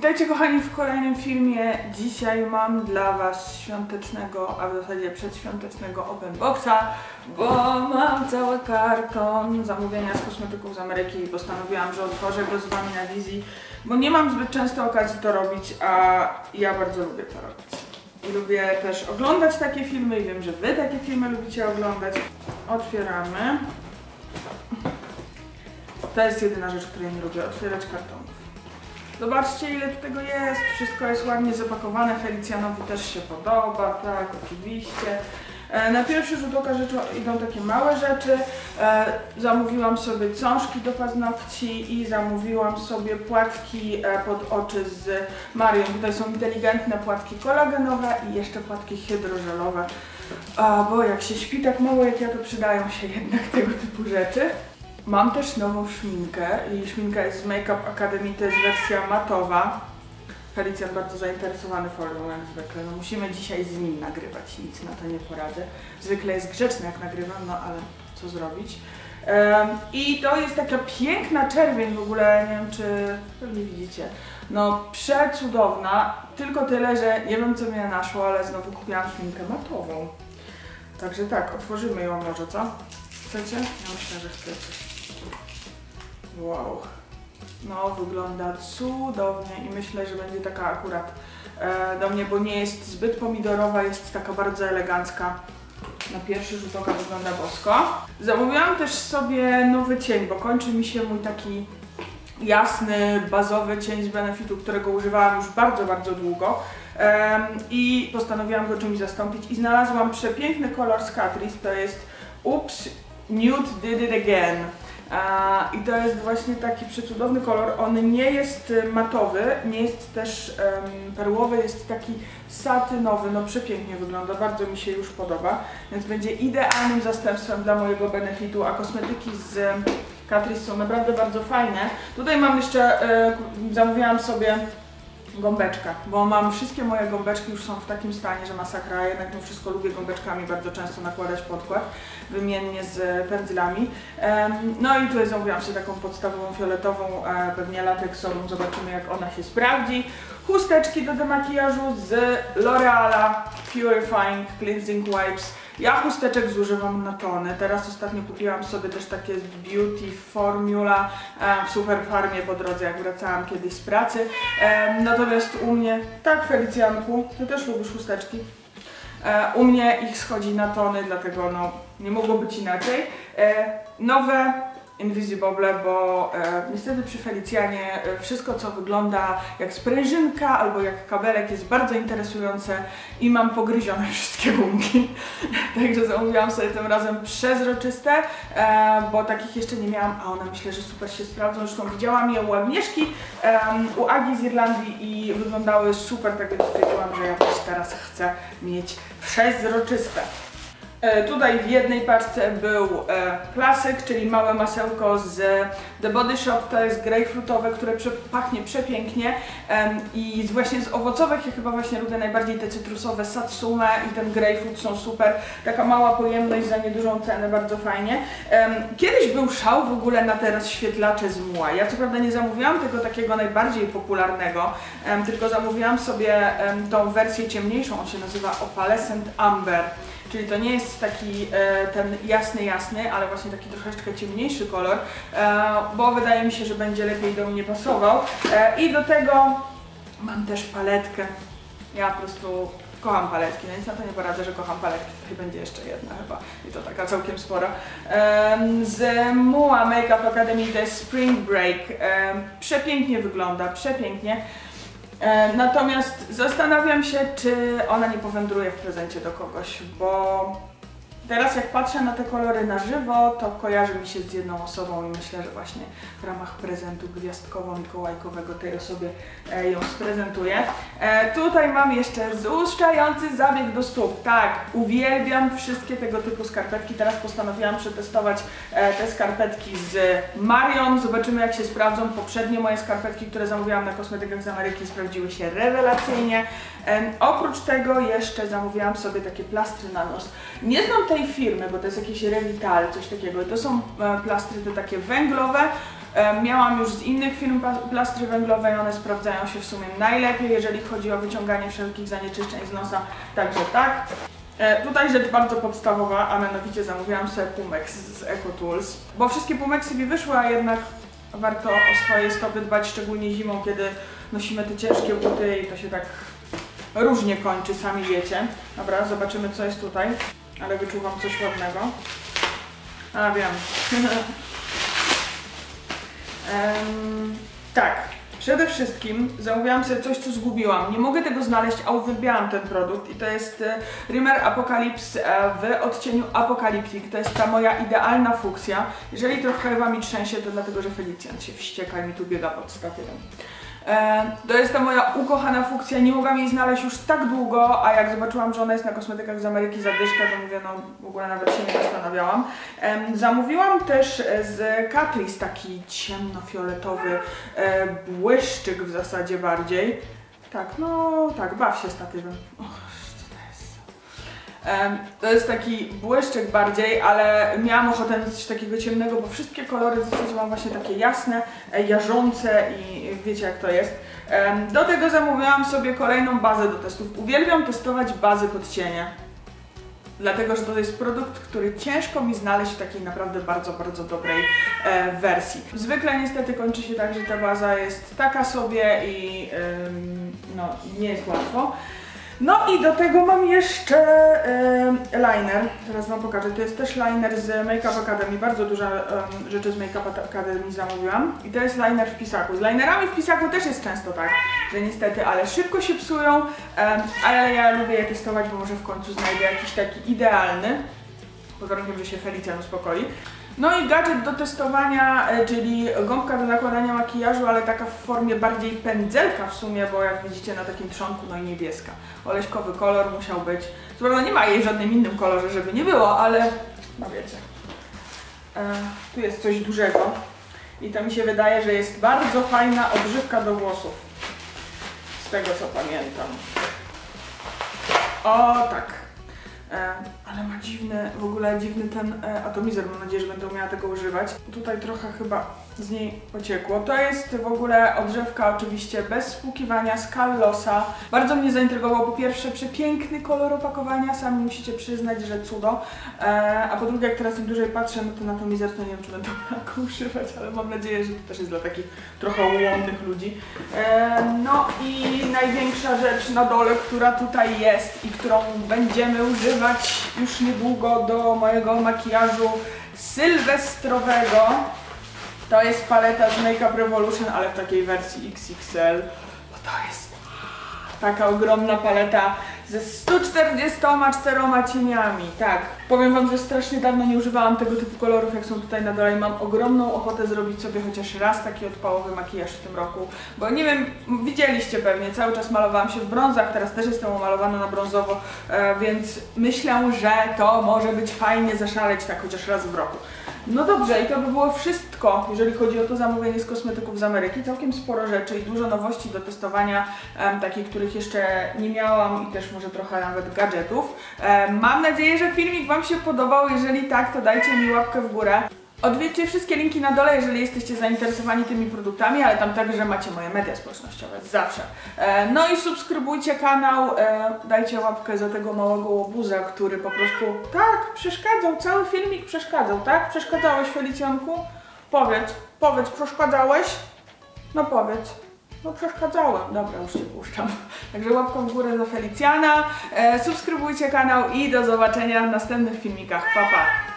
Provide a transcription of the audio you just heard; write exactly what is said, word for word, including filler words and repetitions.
Witajcie kochani w kolejnym filmie. Dzisiaj mam dla was świątecznego, a w zasadzie przedświątecznego open boxa, bo mam cały karton zamówienia z kosmetyków z Ameryki i postanowiłam, że otworzę go z wami na wizji, bo nie mam zbyt często okazji to robić, a ja bardzo lubię to robić. I lubię też oglądać takie filmy i wiem, że wy takie filmy lubicie oglądać. Otwieramy. To jest jedyna rzecz, której nie lubię, otwierać kartonów. Zobaczcie, ile tu tego jest, wszystko jest ładnie zapakowane, Felicjanowi też się podoba, tak, oczywiście. E, na pierwszy rzut oka rzeczy idą takie małe rzeczy. E, zamówiłam sobie cążki do paznokci i zamówiłam sobie płatki e, pod oczy z Marią. Tutaj są inteligentne płatki kolagenowe i jeszcze płatki hydrożelowe. A, bo jak się śpi tak mało jak ja, to przydają się jednak tego typu rzeczy. Mam też nową szminkę i szminka jest z Make Up Academy, to jest wersja matowa. Felicjan bardzo zainteresowany formą jak zwykle, no musimy dzisiaj z nim nagrywać, nic na to nie poradzę. Zwykle jest grzeczny jak nagrywam, no ale co zrobić. Um, I to jest taka piękna czerwień w ogóle, nie wiem czy pewnie widzicie. No przecudowna, tylko tyle, że nie wiem co mnie naszło, ale znowu kupiłam szminkę matową. Także tak, otworzymy ją może, co? Chcecie? Ja myślę, że chcecie. Wow, no wygląda cudownie i myślę, że będzie taka akurat e, do mnie, bo nie jest zbyt pomidorowa, jest taka bardzo elegancka. Na pierwszy rzut oka wygląda bosko. Zamówiłam też sobie nowy cień, bo kończy mi się mój taki jasny, bazowy cień z Benefitu, którego używałam już bardzo, bardzo długo. E, I postanowiłam go czymś zastąpić i znalazłam przepiękny kolor z Catrice, to jest Oops, Nude Did It Again. I to jest właśnie taki przecudowny kolor, on nie jest matowy, nie jest też um, perłowy, jest taki satynowy, no przepięknie wygląda, bardzo mi się już podoba, więc będzie idealnym zastępstwem dla mojego Benefitu, a kosmetyki z Catrice są naprawdę bardzo fajne. Tutaj mam jeszcze, e, zamówiłam sobie gąbeczkę, bo mam wszystkie moje gąbeczki już są w takim stanie, że masakra, jednak mimo wszystko lubię gąbeczkami bardzo często nakładać podkład wymiennie z pędzlami. No i tutaj zamówiłam sobie taką podstawową fioletową, pewnie lateksową, zobaczymy jak ona się sprawdzi. Chusteczki do demakijażu z L'Oreala Purifying Cleansing Wipes. Ja chusteczek zużywam na tony. Teraz ostatnio kupiłam sobie też takie z Beauty Formula w Super Farmie po drodze, jak wracałam kiedyś z pracy. Natomiast u mnie, tak Felicjanku, ty też lubisz chusteczki? U mnie ich schodzi na tony, dlatego no nie mogło być inaczej. Nowe Invisible, bo e, niestety przy Felicjanie e, wszystko co wygląda jak sprężynka albo jak kabelek jest bardzo interesujące i mam pogryzione wszystkie gumki. Także zamówiłam sobie tym razem przezroczyste, e, bo takich jeszcze nie miałam, a one myślę, że super się sprawdzą. Zresztą widziałam je u Agnieszki, e, u Agi z Irlandii i wyglądały super, tak więc stwierdziłam, że ja też teraz chcę mieć przezroczyste. Tutaj w jednej paczce był e, klasyk, czyli małe masełko z The Body Shop, to jest grejpfrutowe, które prze, pachnie przepięknie e, i z, właśnie z owocowych ja chyba właśnie lubię najbardziej te cytrusowe Satsume i ten grejpfrut są super, taka mała pojemność za niedużą cenę, bardzo fajnie. E, kiedyś był szał w ogóle na te rozświetlacze z Mua, ja co prawda nie zamówiłam tego takiego najbardziej popularnego, e, tylko zamówiłam sobie e, tą wersję ciemniejszą, on się nazywa Opalescent Amber. Czyli to nie jest taki e, ten jasny, jasny, ale właśnie taki troszeczkę ciemniejszy kolor, e, bo wydaje mi się, że będzie lepiej do mnie pasował. E, I do tego mam też paletkę. Ja po prostu kocham paletki, no nic na to nie poradzę, że kocham paletki. Tutaj będzie jeszcze jedna chyba i to taka całkiem spora. E, z Mua Make Up Academy to jest Spring Break. E, przepięknie wygląda, przepięknie. E, natomiast zastanawiam się, czy ona nie powędruje w prezencie do kogoś, bo teraz jak patrzę na te kolory na żywo, to kojarzy mi się z jedną osobą i myślę, że właśnie w ramach prezentu gwiazdkowo-mikołajkowego tej osobie e, ją sprezentuję. E, tutaj mam jeszcze złuszczający zabieg do stóp. Tak, uwielbiam wszystkie tego typu skarpetki. Teraz postanowiłam przetestować e, te skarpetki z Marią. Zobaczymy jak się sprawdzą. Poprzednie moje skarpetki, które zamówiłam na kosmetykach z Ameryki, sprawdziły się rewelacyjnie. E, oprócz tego jeszcze zamówiłam sobie takie plastry na nos. Nie znam tej firmy, bo to jest jakieś Revital, coś takiego. To są e, plastry te takie węglowe. E, miałam już z innych firm plastry węglowe i one sprawdzają się w sumie najlepiej, jeżeli chodzi o wyciąganie wszelkich zanieczyszczeń z nosa, także tak. E, tutaj rzecz bardzo podstawowa, a mianowicie zamówiłam sobie Pumex z EcoTools, bo wszystkie Pumexy mi wyszły, a jednak warto o swoje stopy dbać, szczególnie zimą, kiedy nosimy te ciężkie buty i to się tak różnie kończy, sami wiecie. Dobra, zobaczymy co jest tutaj, ale wyczuwam coś ładnego. A, wiem. um, tak, przede wszystkim zamówiłam sobie coś, co zgubiłam. Nie mogę tego znaleźć, a uwielbiałam ten produkt i to jest Rimmel Apocalypse w odcieniu Apocalyptic. To jest ta moja idealna fuksja. Jeżeli trochę wami trzęsie, to dlatego, że Felicjan się wścieka i mi tu biega pod statywem. To jest ta moja ukochana fuksja, nie mogłam jej znaleźć już tak długo, a jak zobaczyłam, że ona jest na kosmetykach z Ameryki za dyszkę, to mówię, no w ogóle nawet się nie zastanawiałam. Zamówiłam też z Catrice taki ciemnofioletowy błyszczyk w zasadzie bardziej. Tak, no tak, baw się statywem. To jest taki błyszczyk bardziej, ale miałam ochotę na coś takiego ciemnego, bo wszystkie kolory w zasadzie mam właśnie takie jasne, jarzące i wiecie jak to jest. Do tego zamówiłam sobie kolejną bazę do testów. Uwielbiam testować bazy pod cienie, dlatego że to jest produkt, który ciężko mi znaleźć w takiej naprawdę bardzo, bardzo dobrej e, wersji. Zwykle niestety kończy się tak, że ta baza jest taka sobie i ym, no, nie jest łatwo. No i do tego mam jeszcze y, liner, teraz wam pokażę, to jest też liner z Make Up Academy, bardzo dużo y, rzeczy z Make Up Academy zamówiłam i to jest liner w pisaku. Z linerami w pisaku też jest często tak, że niestety, ale szybko się psują, y, ale ja lubię je testować, bo może w końcu znajdę jakiś taki idealny, pod warunkiem, że się Felicjan uspokoi. No i gadżet do testowania, czyli gąbka do nakładania makijażu, ale taka w formie bardziej pędzelka w sumie, bo jak widzicie na takim trzonku, no i niebieska. Oleśkowy kolor musiał być. Co prawda nie ma jej w żadnym innym kolorze, żeby nie było, ale no wiecie. E, tu jest coś dużego i to mi się wydaje, że jest bardzo fajna odżywka do włosów. Z tego co pamiętam. O tak. E, ale ma dziwny, w ogóle dziwny ten e, atomizer, mam nadzieję, że będę umiała tego używać. Tutaj trochę chyba z niej pociekło. To jest w ogóle odżywka oczywiście bez spłukiwania z Kallosa. Bardzo mnie zaintrygował po pierwsze przepiękny kolor opakowania, sami musicie przyznać, że cudo. E, a po drugie, jak teraz im dłużej patrzę na ten atomizer, to nie wiem, czy będę umiała go używać, ale mam nadzieję, że to też jest dla takich trochę ułomnych ludzi. E, no i największa rzecz na dole, która tutaj jest i którą będziemy używać już niedługo do mojego makijażu sylwestrowego. To jest paleta z Make Up Revolution, ale w takiej wersji X X L, bo to jest taka ogromna paleta ze stu czterdziestoma czteroma cieniami. Tak, powiem wam, że strasznie dawno nie używałam tego typu kolorów, jak są tutaj na dole i mam ogromną ochotę zrobić sobie chociaż raz taki odpałowy makijaż w tym roku, bo nie wiem, widzieliście pewnie, cały czas malowałam się w brązach, teraz też jestem umalowana na brązowo, e, więc myślę, że to może być fajnie zaszaleć tak chociaż raz w roku. No dobrze, i to by było wszystko, jeżeli chodzi o to zamówienie z kosmetyków z Ameryki. Całkiem sporo rzeczy i dużo nowości do testowania, um, takich, których jeszcze nie miałam i też może trochę nawet gadżetów. Um, mam nadzieję, że filmik wam się podobał. Jeżeli tak, to dajcie mi łapkę w górę. Odwiedźcie wszystkie linki na dole, jeżeli jesteście zainteresowani tymi produktami, ale tam także macie moje media społecznościowe, zawsze. E, no i subskrybujcie kanał, e, dajcie łapkę za tego małego łobuza, który po prostu, tak, przeszkadzał, cały filmik przeszkadzał, tak? Przeszkadzałeś, Felicjanku? Powiedz, powiedz, przeszkadzałeś? No powiedz. No przeszkadzałem. Dobra, już cię puszczam. Także łapką w górę za Felicjana, e, subskrybujcie kanał i do zobaczenia w następnych filmikach. Pa, pa!